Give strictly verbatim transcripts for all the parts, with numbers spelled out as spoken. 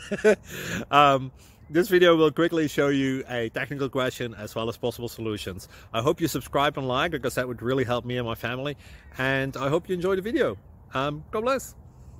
um, this video will quickly show you a technical question as well as possible solutions. I hope you subscribe and like, because that would really help me and my family. And I hope you enjoy the video. Um, God bless.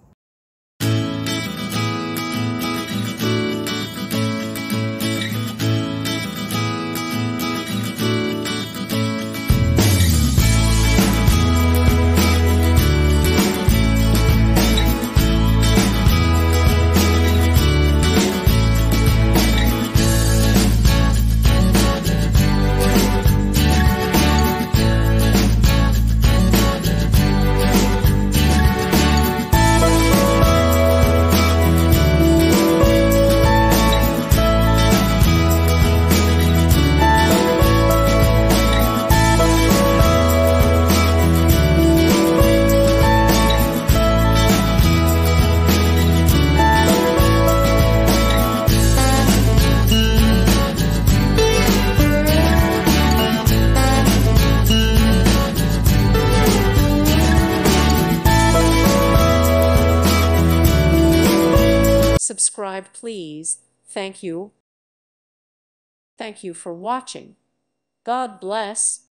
Subscribe, please. Thank you. Thank you for watching. God bless.